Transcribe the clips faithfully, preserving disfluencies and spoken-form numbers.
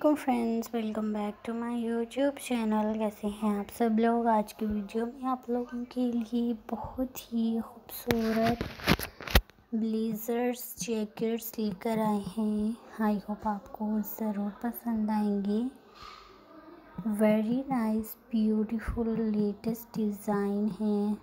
वालेकुम friends, welcome back to my YouTube channel. कैसे हैं आप सब लोग। आज की वीडियो में आप लोगों के लिए बहुत ही खूबसूरत ब्लेज़र्स जैकेट्स लेकर आए हैं। आई होप आपको ज़रूर पसंद आएंगे। Very nice beautiful latest design है।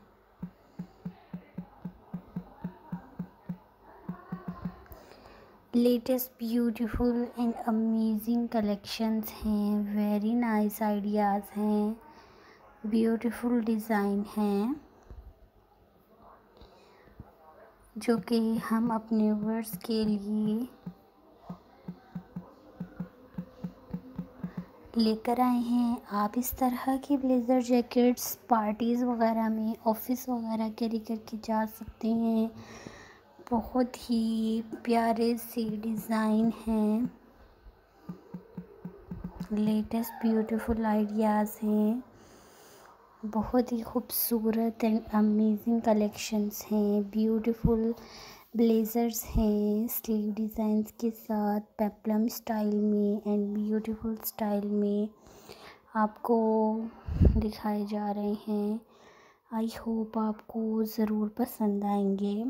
Latest beautiful and amazing collections हैं। वेरी नाइस आइडियाज़ हैं। ब्यूटीफुल डिज़ाइन हैं जो कि हम अपने व्यूअर्स के लिए लेकर आए हैं। आप इस तरह की ब्लेज़र जैकेट्स पार्टीज़ वगैरह में, ऑफिस वगैरह कैरी करके जा सकते हैं। बहुत ही प्यारे से डिज़ाइन हैं। लेटेस्ट ब्यूटीफुल आइडियाज़ हैं। बहुत ही खूबसूरत एंड अमेजिंग कलेक्शंस हैं। ब्यूटीफुल ब्लेज़र्स हैं स्लीव डिज़ाइंस के साथ, पेप्लम स्टाइल में एंड ब्यूटीफुल स्टाइल में आपको दिखाए जा रहे हैं। आई होप आपको ज़रूर पसंद आएंगे।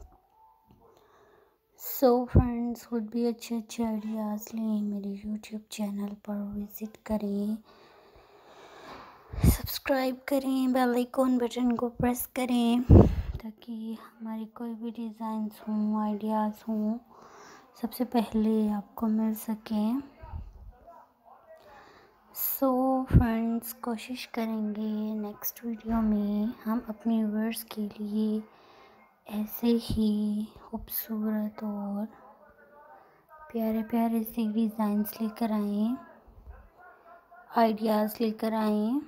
सो फ्रेंड्स, खुद भी अच्छे अच्छे आइडियाज़ लें, मेरे यूट्यूब चैनल पर विज़िट करें, सब्सक्राइब करें, बेल आइकॉन बटन को प्रेस करें ताकि हमारे कोई भी डिज़ाइंस हों, आइडियाज़ हों, सबसे पहले आपको मिल सकें। सो फ्रेंड्स, कोशिश करेंगे नेक्स्ट वीडियो में हम अपने व्यूअर्स के लिए ऐसे ही खूबसूरत और प्यारे प्यारे से डिज़ाइंस लेकर आएँ, आइडियाज़ लेकर आएँ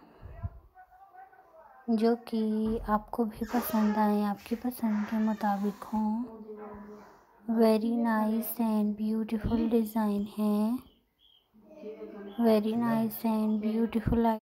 जो कि आपको भी पसंद आए, आपकी पसंद के मुताबिक हों। Very nice and beautiful design है। Very nice and beautiful